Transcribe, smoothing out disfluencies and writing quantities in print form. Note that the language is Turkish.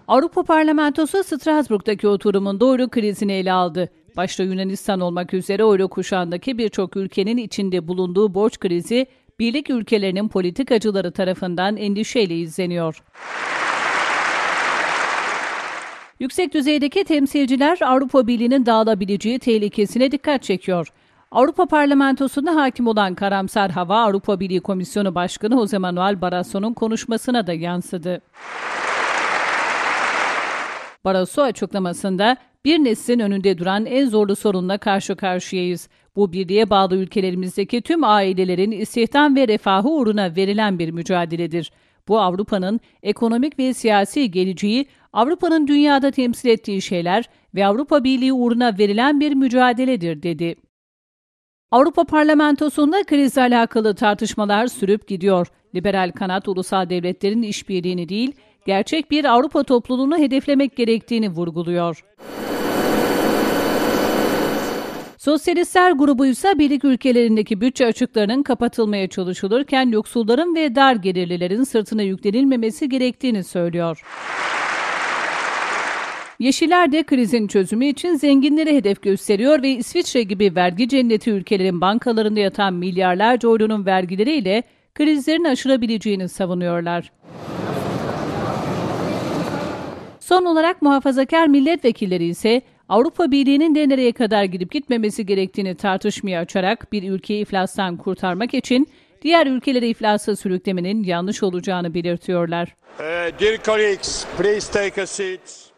Avrupa Parlamentosu Strasbourg'daki oturumunda euro krizini ele aldı. Başta Yunanistan olmak üzere euro kuşağındaki birçok ülkenin içinde bulunduğu borç krizi, birlik ülkelerinin politikacıları tarafından endişeyle izleniyor. Yüksek düzeydeki temsilciler Avrupa Birliği'nin dağılabileceği tehlikesine dikkat çekiyor. Avrupa Parlamentosu'nda hakim olan karamsar hava Avrupa Birliği Komisyonu Başkanı José Manuel Barroso'nun konuşmasına da yansıdı. Barroso açıklamasında, bir neslin önünde duran en zorlu sorunla karşı karşıyayız. Bu birliğe bağlı ülkelerimizdeki tüm ailelerin istihdam ve refahı uğruna verilen bir mücadeledir. Bu Avrupa'nın ekonomik ve siyasi geleceği, Avrupa'nın dünyada temsil ettiği şeyler ve Avrupa Birliği uğruna verilen bir mücadeledir, dedi. Avrupa Parlamentosu'nda krizle alakalı tartışmalar sürüp gidiyor. Liberal kanat ulusal devletlerin işbirliğini değil, gerçek bir Avrupa topluluğunu hedeflemek gerektiğini vurguluyor. Sosyalistler grubu ise birlik ülkelerindeki bütçe açıklarının kapatılmaya çalışılırken yoksulların ve dar gelirlilerin sırtına yüklenilmemesi gerektiğini söylüyor. Yeşiller de krizin çözümü için zenginlere hedef gösteriyor ve İsviçre gibi vergi cenneti ülkelerin bankalarında yatan milyarlarca euronun vergileriyle krizlerin aşılabileceğini savunuyorlar. Son olarak muhafazakar milletvekilleri ise Avrupa Birliği'nin de nereye kadar gidip gitmemesi gerektiğini tartışmaya açarak bir ülkeyi iflastan kurtarmak için diğer ülkeleri iflasa sürüklemenin yanlış olacağını belirtiyorlar. Dear colleagues, please take a seat.